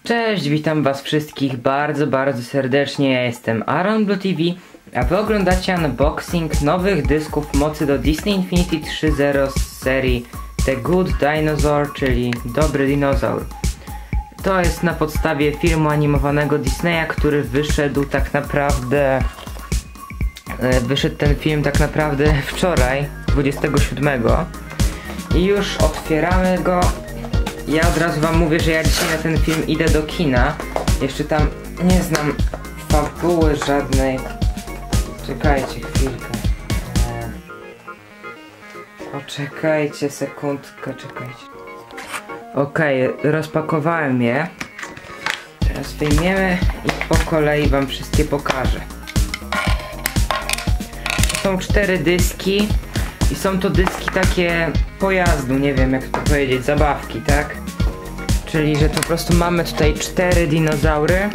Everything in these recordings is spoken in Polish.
Cześć, witam was wszystkich bardzo serdecznie. Ja jestem Aaron Blue TV, a wy oglądacie unboxing nowych dysków mocy do Disney Infinity 3.0 z serii The Good Dinosaur, czyli Dobry Dinozaur. To jest na podstawie filmu animowanego Disneya, który wyszedł tak naprawdę... Wyszedł ten film tak naprawdę wczoraj, 27. I już otwieramy go. Ja od razu wam mówię, że ja dzisiaj na ten film idę do kina. Jeszcze tam nie znam fabuły żadnej. Czekajcie chwilkę. Poczekajcie sekundkę, czekajcie. Okej, rozpakowałem je. Teraz wyjmiemy i po kolei wam wszystkie pokażę. Są 4 dyski. I są to dyski takie pojazdu, nie wiem jak to powiedzieć, zabawki, tak? Czyli, że po prostu mamy tutaj 4 dinozaury,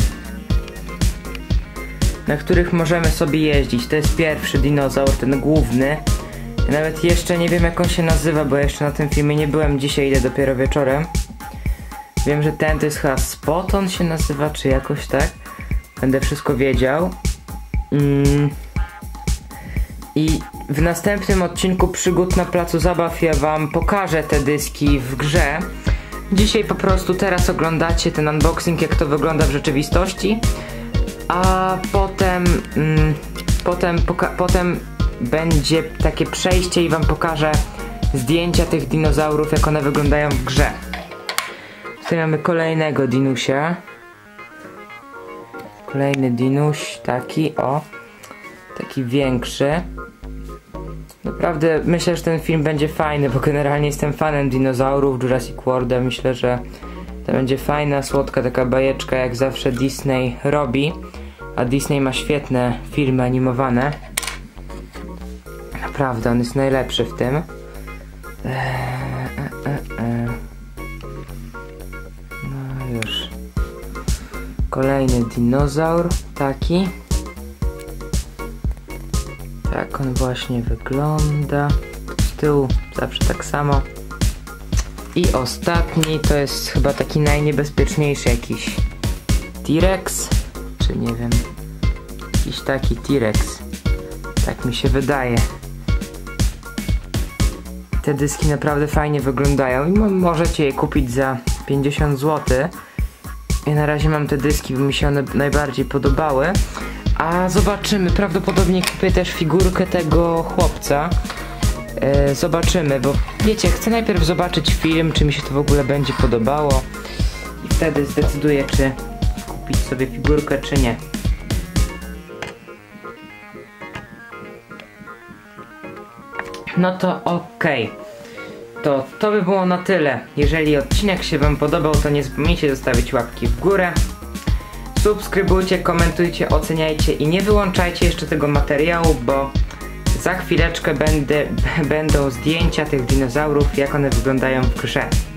na których możemy sobie jeździć. To jest pierwszy dinozaur, ten główny. Ja nawet jeszcze nie wiem jak on się nazywa, bo jeszcze na tym filmie nie byłem, dzisiaj idę dopiero wieczorem. Wiem, że ten to jest chyba Spot, on się nazywa, czy jakoś tak. Będę wszystko wiedział. I w następnym odcinku Przygód na placu zabaw ja wam pokażę te dyski w grze. Dzisiaj po prostu teraz oglądacie ten unboxing, jak to wygląda w rzeczywistości. A potem będzie takie przejście i wam pokażę zdjęcia tych dinozaurów, jak one wyglądają w grze. Tutaj mamy kolejnego dinusia. Kolejny dinuś, taki o. Taki większy. Naprawdę myślę, że ten film będzie fajny, bo generalnie jestem fanem dinozaurów, Jurassic Worlda. Myślę, że to będzie fajna, słodka taka bajeczka, jak zawsze Disney robi. A Disney ma świetne filmy animowane. Naprawdę, on jest najlepszy w tym. No już. Kolejny dinozaur, taki. Tak on właśnie wygląda. Z tyłu zawsze tak samo. I ostatni to jest chyba taki najniebezpieczniejszy, jakiś T-Rex, czy nie wiem, jakiś taki T-Rex. Tak mi się wydaje. Te dyski naprawdę fajnie wyglądają i możecie je kupić za 50 zł. Ja na razie mam te dyski, bo mi się one najbardziej podobały. A zobaczymy, prawdopodobnie kupię też figurkę tego chłopca. Zobaczymy, bo wiecie, chcę najpierw zobaczyć film, czy mi się to w ogóle będzie podobało. I wtedy zdecyduję, czy kupić sobie figurkę, czy nie. No to okej. To by było na tyle. Jeżeli odcinek się wam podobał, to nie zapomnijcie zostawić łapki w górę. Subskrybujcie, komentujcie, oceniajcie i nie wyłączajcie jeszcze tego materiału, bo za chwileczkę będą zdjęcia tych dinozaurów, jak one wyglądają w grze.